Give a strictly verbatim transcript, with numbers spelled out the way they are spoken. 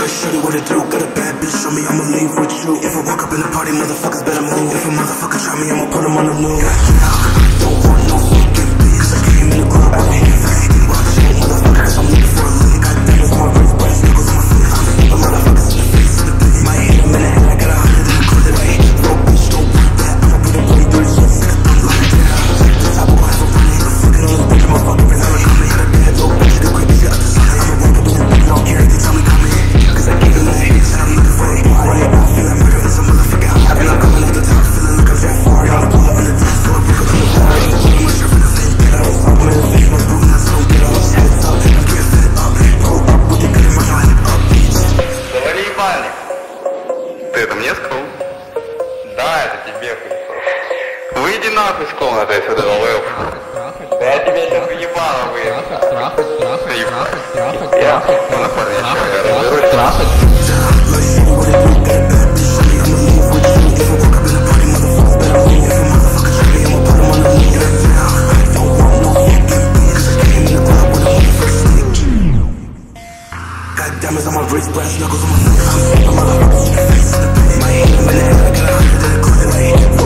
like shorty, what it do? Got a bad bitch, show me I'ma leave with you. If I walk up in the party, motherfuckers better move. If a motherfucker try me, I'ma put him on the news. Don't want no fucking bitch, cause I came in the club with me. Watch it, motherfucker, cause I'm looking for a lick. Goddamn, it's my wrist, brass knuckles on my feet. But motherfuckers in the face of the bitch. My hit him in the head, I got a hundred in the clip today. Bro, bitch, don't put that. I'ma put a play through shit, sick of thunder like that. This type of wife, I'm running, I'm fucking on this bitch, I'm a fucking bitch. I'm coming, got a bad little bitch, the creepy shit up the side. I'ma walk up in the bitch, don't care if they tell me come in. Cause I gave him the hits, and I'm looking for a part. Right now, I feel like murder, it's a motherfucker out. And I'm coming off the top, feeling like I'm that far. Y'all pull up in the dance floor, pick up in the bar. I'm putting my shirt in the vendetta. I'm in the face, my broom, that's so get off. Heads up, I'm getting fed up. Pull up with the good in my head up, bitch. Говори, ебальник. Ты это мне сказал? Да, это тебе сказал. Выйди нахуй с комнаты, если ты долбоёб. Да я тебе сейчас въебало выйду. Я на парничок, я разберусь. Diamonds on my wrist, brass knuckles on my face. I'm a motherfucker in the face of the bitch. My hit him in the head, I got a hundred in the clip.